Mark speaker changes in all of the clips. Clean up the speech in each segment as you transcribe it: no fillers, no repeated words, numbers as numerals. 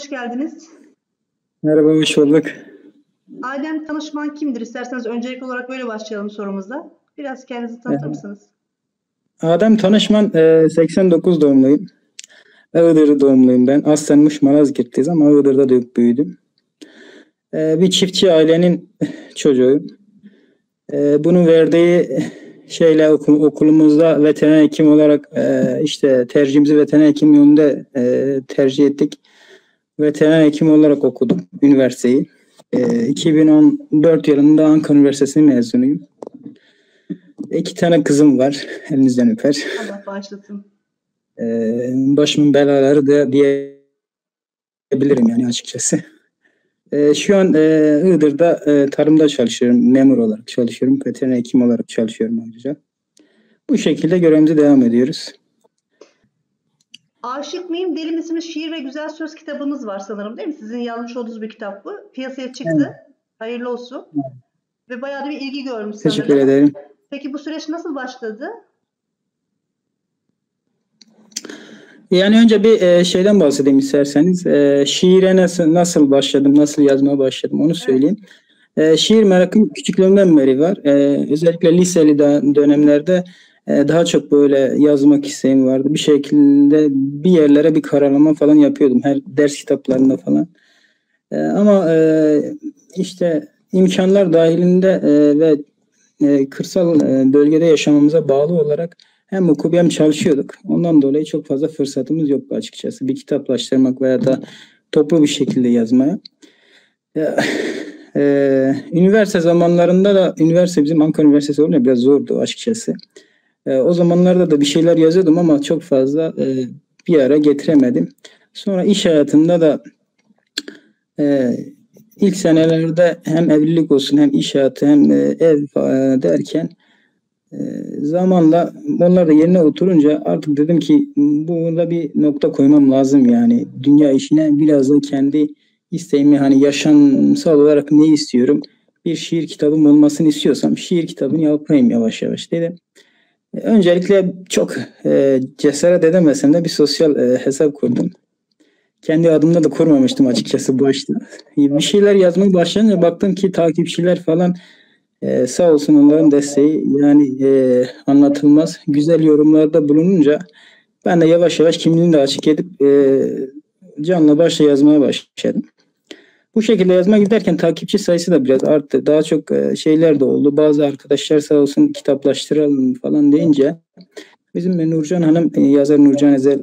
Speaker 1: hoş geldiniz.
Speaker 2: Merhaba, hoş bulduk.
Speaker 1: Adem Tanışman kimdir? İsterseniz öncelikli olarak böyle başlayalım sorumuzda. Biraz kendinizi tanıtır
Speaker 2: Ee,
Speaker 1: mısınız?
Speaker 2: Adem Tanışman, 89 doğumluyum. Iğdır doğumluyum ben. Aslen Muş Malazgirt'teyiz ama Iğdır'da doğup büyüdüm. Bir çiftçi ailenin çocuğuyum. Bunun verdiği şeyle okulumuzda veteriner hekim olarak işte tercihimizi veteriner hekim yönünde tercih ettik. Veteriner hekim olarak okudum üniversiteyi. 2014 yılında Ankara Üniversitesi mezunuyum. 2 tane kızım var. Elinizden öper.
Speaker 1: Allah bağışlasın.
Speaker 2: Başımın belaları da diyebilirim yani açıkçası. Şu an Iğdır'da tarımda çalışıyorum. Memur olarak çalışıyorum. Veteriner hekim olarak çalışıyorum ayrıca. Bu şekilde görevimize devam ediyoruz.
Speaker 1: Aşık mıyım, deli misiniz? Şiir ve güzel söz kitabınız var sanırım, değil mi? Sizin yazmış olduğunuz bir kitap bu. Piyasaya çıktı.
Speaker 2: Evet.
Speaker 1: Hayırlı olsun. Ve bayağı da bir ilgi görmüş sanırım.
Speaker 2: Teşekkür ederim.
Speaker 1: Peki bu süreç nasıl başladı?
Speaker 2: Yani önce bir şeyden bahsedeyim isterseniz. Şiire nasıl başladım, nasıl yazmaya başladım onu söyleyeyim. Şiir merakım küçüklüğümden beri var. Özellikle liseli dönemlerde daha çok böyle yazmak isteğim vardı. Bir şekilde bir yerlere bir karalama falan yapıyordum. Her ders kitaplarında falan. Ama işte imkanlar dahilinde ve kırsal bölgede yaşamamıza bağlı olarak hem okuyup hem çalışıyorduk. Ondan dolayı çok fazla fırsatımız yoktu açıkçası. Bir kitaplaştırmak veya da toplu bir şekilde yazmaya. Üniversite zamanlarında da üniversite bizim Ankara Üniversitesi olunca biraz zordu açıkçası. O zamanlarda da bir şeyler yazıyordum ama çok fazla bir ara getiremedim. Sonra iş hayatında da ilk senelerde hem evlilik olsun hem iş hayatı hem ev derken zamanla onlar da yerine oturunca artık dedim ki burada bir nokta koymam lazım yani. Dünya işine biraz da kendi isteğimi hani yaşamsal olarak ne istiyorum? Bir şiir kitabım olmasını istiyorsam şiir kitabını yapayım yavaş yavaş dedim. Öncelikle çok cesaret edemesem de bir sosyal hesap kurdum. Kendi adımda da kurmamıştım açıkçası başta. Bir şeyler yazmaya başlayınca baktım ki takipçiler falan sağ olsun onların desteği yani anlatılmaz. Güzel yorumlarda bulununca ben de yavaş yavaş kimliğini de açık edip canla başla yazmaya başladım. Bu şekilde yazmaya giderken takipçi sayısı da biraz arttı. Daha çok şeyler de oldu. Bazı arkadaşlar sağ olsun kitaplaştıralım falan deyince bizim Nurcan Hanım, yazar Nurcan Ezel,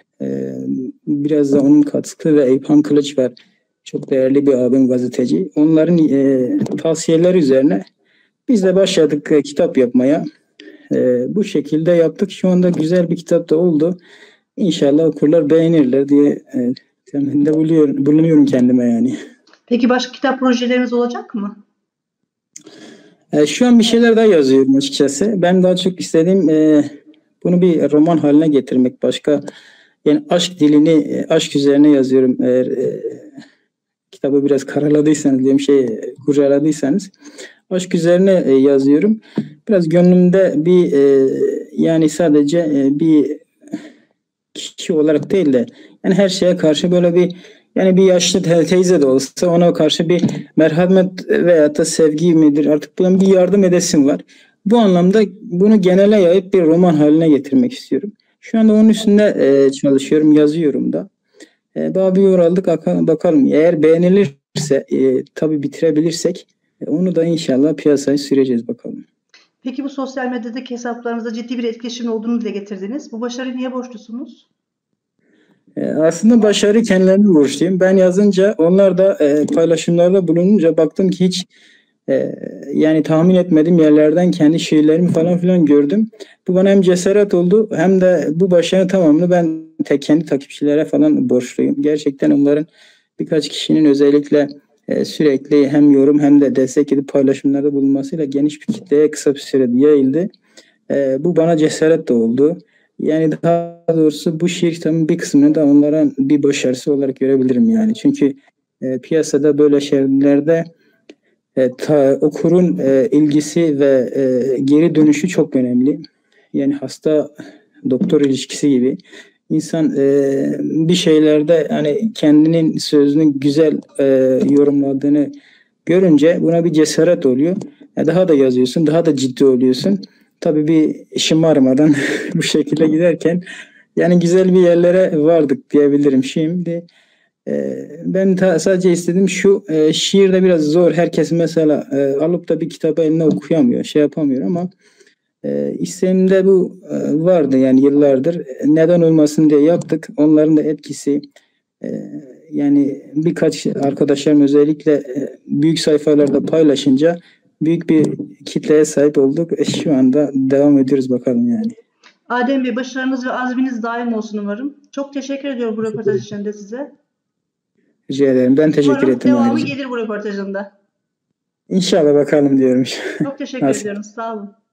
Speaker 2: biraz da onun katkısı ve Eyüphan Kılıç var. Çok değerli bir abim gazeteci. Onların tavsiyeleri üzerine biz de başladık kitap yapmaya. Bu şekilde yaptık. Şu anda güzel bir kitap da oldu. İnşallah okurlar beğenirler diye temennide bulunuyorum kendime yani.
Speaker 1: Peki başka kitap projeleriniz olacak mı?
Speaker 2: Şu an bir şeyler daha yazıyorum açıkçası. Ben daha çok istediğim bunu bir roman haline getirmek. Başka yani aşk dilini aşk üzerine yazıyorum. Eğer kitabı biraz karaladıysanız diyeyim kurcaladıysanız aşk üzerine yazıyorum. Biraz gönlümde bir yani sadece bir kişi olarak değil de yani her şeye karşı böyle bir yani bir yaşlı teyze de olsa ona karşı bir merhamet veya da sevgi midir artık bunun bir yardım edesim var. Bu anlamda bunu genele yayıp bir roman haline getirmek istiyorum. Şu anda onun üstünde çalışıyorum, yazıyorum da. Daha bir yoruldık bakalım. Eğer beğenilirse tabii bitirebilirsek onu da inşallah piyasaya süreceğiz bakalım.
Speaker 1: Peki bu sosyal medyadaki hesaplarınızda ciddi bir etkileşim olduğunu dile getirdiniz. Bu başarıyı niye borçlusunuz?
Speaker 2: Aslında başarı kendilerine borçluyum. Ben yazınca onlar da paylaşımlarda bulununca baktım ki hiç yani tahmin etmediğim yerlerden kendi şiirlerimi falan filan gördüm. Bu bana hem cesaret oldu hem de bu başarının tamamını ben kendi takipçilere falan borçluyum. Gerçekten onların birkaç kişinin özellikle sürekli hem yorum hem de destek edip paylaşımlarda bulunmasıyla geniş bir kitleye kısa bir sürede yayıldı. Bu bana cesaret de oldu. Yani daha doğrusu bu şiir kitabının bir kısmını da onların bir başarısı olarak görebilirim yani. Çünkü piyasada böyle şeylerde okurun ilgisi ve geri dönüşü çok önemli. Yani hasta doktor ilişkisi gibi. İnsan bir şeylerde hani kendinin sözünü güzel yorumladığını görünce buna bir cesaret oluyor. Daha da yazıyorsun, daha da ciddi oluyorsun. Tabii bir şımarmadan bu şekilde giderken yani güzel bir yerlere vardık diyebilirim. Şimdi ben sadece istediğim şu, şiirde biraz zor. Herkes mesela alıp da bir kitabı eline okuyamıyor, şey yapamıyor ama isteğimde bu vardı yani yıllardır. Neden olmasın diye yaptık. Onların da etkisi, e, yani birkaç arkadaşlarım özellikle büyük sayfalarda paylaşınca büyük bir kitleye sahip olduk. Şu anda devam ediyoruz bakalım yani.
Speaker 1: Adem Bey, başarınız ve azminiz daim olsun umarım. Çok teşekkür ediyorum bu röportaj için de size.
Speaker 2: Rica ederim. Ben teşekkür
Speaker 1: Umarım
Speaker 2: ettim
Speaker 1: devamı
Speaker 2: ayrıca.
Speaker 1: gelir bu röportajında.
Speaker 2: İnşallah bakalım diyorum.
Speaker 1: Çok teşekkür
Speaker 2: Nasıl?
Speaker 1: ediyorum. Sağ olun.